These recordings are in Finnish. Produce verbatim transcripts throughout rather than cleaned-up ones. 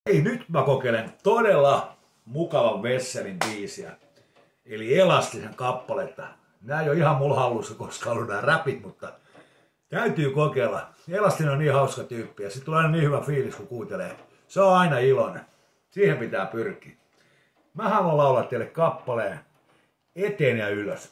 Ei, nyt mä kokeilen todella mukavan Vesselin biisiä. Eli Elastisen kappaletta. Nää ei ole ihan mulla hallussa, koska ollut nää räpit, mutta täytyy kokeilla. Elastinen on niin hauska tyyppi ja sit tulee aina niin hyvä fiilis, kun kuuntelee. Se on aina iloinen. Siihen pitää pyrkiä. Mä haluan laulaa teille kappaleen Eteen ja ylös.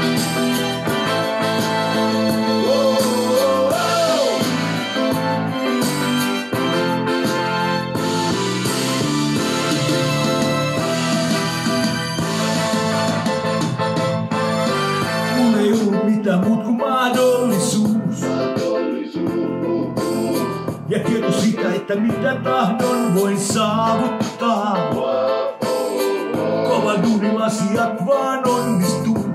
Mitä muut kuin mahdollisuus. Ja tieto sitä, että mitä tahdon voin saavuttaa. Kovan duunin asiat vaan onnistuu.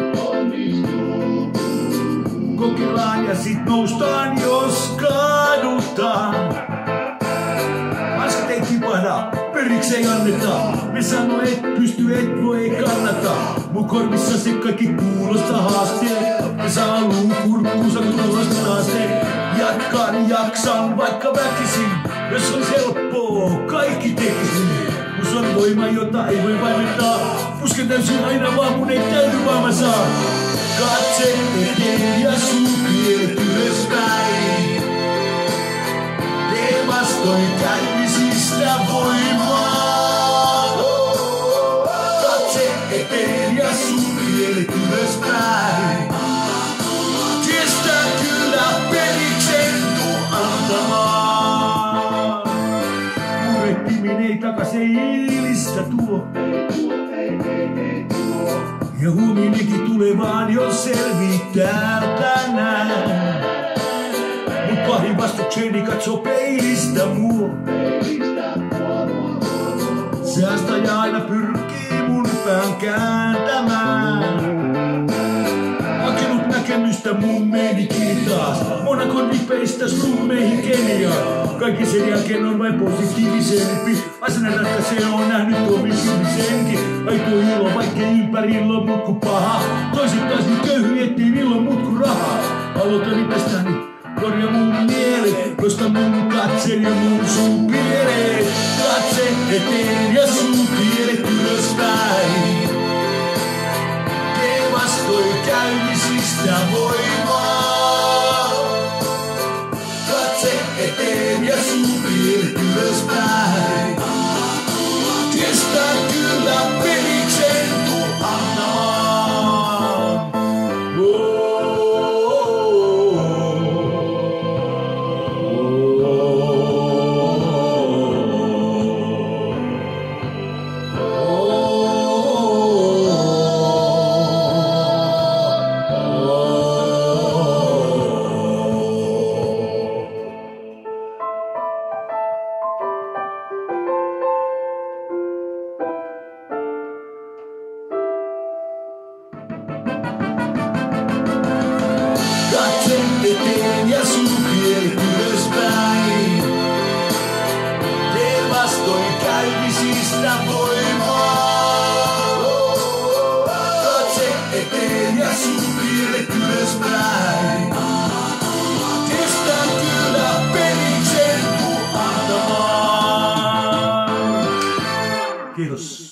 Kokeillaan ja sit noustaan, jos kaadutaan. Asket ei tipahda, periksi ei anneta. Me sano et pysty, et voi, ei kannata. Mun korvissa se kaikki kuulostaa haasteet. Me saa luu kurkkuunsa kun nollasta taasteen. Jatkan, jaksan vaikka väkisin. Jos on helppoa, kaikki tekisin. Mus on voima, jota ei voi vaimentaa. Pusken täysin aina vaan, mun ei täydy vaan mä saan. Katse eteen ja suu pienet ylöspäin. Tee vastoin käymisistä voimaa. Katse eteen ja suu pienet ylöspäin. Kestää kyllä periksi en tuu antamaan. Murehtiminen ei takas ei iilistä tuo. Ja huominenkin tulevaan, jos selvii täältä näin. Mut pahin vastukseni katsoo peilistä mua. Säästäjä aina pyrkii mun pään kääntämään. Hakenut näkemystä mun meni kiinni taas. Monakon vipeistä slummeihin Keniaan. Kaikki sen jälkeen on vain positiivisempi. Asenne ratkaisee on nähnyt omisivisenkin. Aito ilo vaikkei ympärillä on mut ku paha. Toiset taas niin köyhy etsii milloin mut ku rahaa. Aloitan itsestäni, korja mun mielet. Nosta mun katsen ja mun suu pienet. Katse eteen ja suu pienet ylöspäin. Tee vastoin käymisistä voimaa. Katse eteen ja suu pienet ylöspäin. Kestää kyllä periksi en tuu antamaan. Katse eteen ja suu pienet ylöspäin. Tee vastoin käymisistä voimaa. Katse eteen ja suu pienet ylöspäin. Kestää kyllä periksi en tuu antamaan. Kiitos.